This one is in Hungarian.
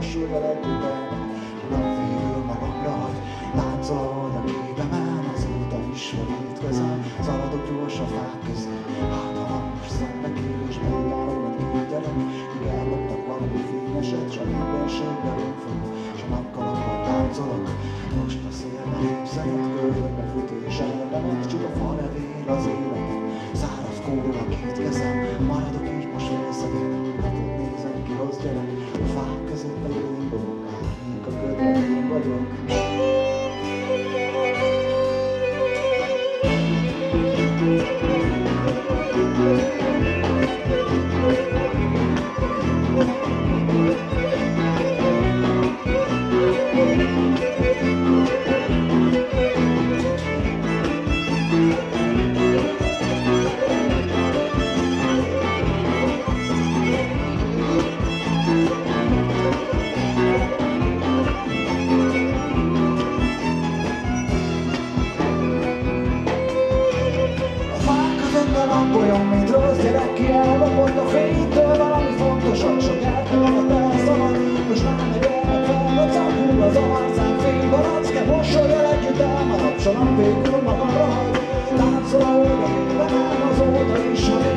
mosolygol együtt el, a nap végül magamra hagy. Táncol, ahogy a képemen, azóta ismer étkezem. Szaladok gyors a fák közé, hát ha nap most szembe kér, és bejárólat két gyerek, míg elloptak valami fényeset, s a mindenséggel én fogok, s a napkalappal táncolok. Most a szél nehéz szeret, körbe fut és elremed, csak a falevél az életem, száraz kórul a két kezem, maradok így most félszegek, hát ott nézem ki rossz gyerek, a fák között meg én vagyok, árnyék a ködben én vagyok. Olyan, mint rossz gyerek, ki ellopott a fénytől valami fontosat, sok eltölött elszalad, most már megjelnek fel, a capul az arcán fénybarack, mosolyol együtt elmarad, s a nap végül magamra hagy. Táncol a hölgy a képen, azóta is a